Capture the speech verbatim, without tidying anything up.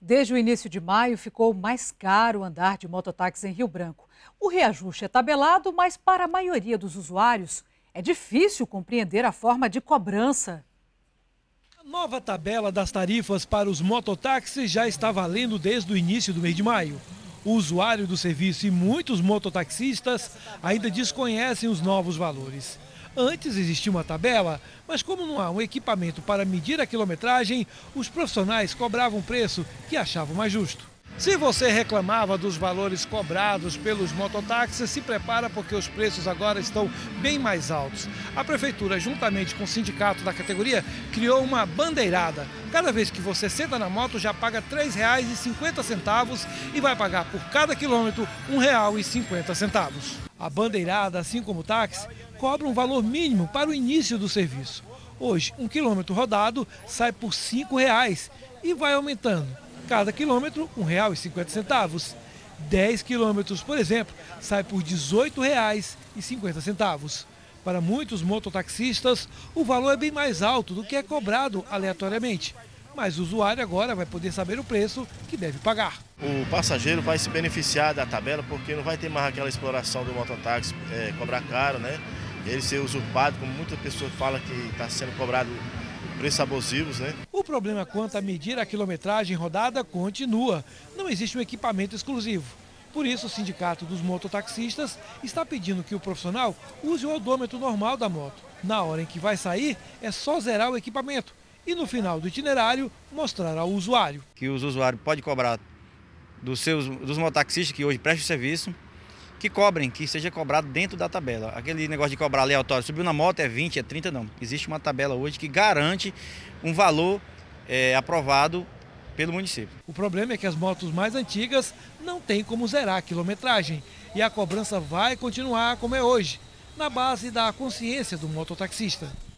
Desde o início de maio, ficou mais caro andar de mototáxi em Rio Branco. O reajuste é tabelado, mas para a maioria dos usuários é difícil compreender a forma de cobrança. A nova tabela das tarifas para os mototáxis já está valendo desde o início do mês de maio. O usuário do serviço e muitos mototaxistas ainda desconhecem os novos valores. Antes existia uma tabela, mas como não há um equipamento para medir a quilometragem, os profissionais cobravam um preço que achavam mais justo. Se você reclamava dos valores cobrados pelos mototáxis, se prepara porque os preços agora estão bem mais altos. A prefeitura, juntamente com o sindicato da categoria, criou uma bandeirada. Cada vez que você senta na moto, já paga três reais e cinquenta centavos e vai pagar por cada quilômetro um real e cinquenta centavos. A bandeirada, assim como o táxi, cobra um valor mínimo para o início do serviço. Hoje, um quilômetro rodado sai por cinco reais e vai aumentando. Cada quilômetro, um real e cinquenta centavos. dez quilômetros, por exemplo, sai por dezoito reais e cinquenta centavos. Para muitos mototaxistas, o valor é bem mais alto do que é cobrado aleatoriamente. Mas o usuário agora vai poder saber o preço que deve pagar. O passageiro vai se beneficiar da tabela porque não vai ter mais aquela exploração do mototáxi, é, cobrar caro, né? Ele ser usurpado, como muita pessoa fala que está sendo cobrado preços abusivos, né? O problema quanto a medir a quilometragem rodada continua. Não existe um equipamento exclusivo. Por isso, o sindicato dos mototaxistas está pedindo que o profissional use o odômetro normal da moto. Na hora em que vai sair, é só zerar o equipamento e no final do itinerário mostrar ao usuário. Que os usuários podem cobrar dos, seus, dos mototaxistas que hoje prestam serviço, que cobrem, que seja cobrado dentro da tabela. Aquele negócio de cobrar aleatório, subiu na moto é vinte, é trinta, não. Existe uma tabela hoje que garante um valor é, aprovado pelo município. O problema é que as motos mais antigas não têm como zerar a quilometragem e a cobrança vai continuar como é hoje, na base da consciência do mototaxista.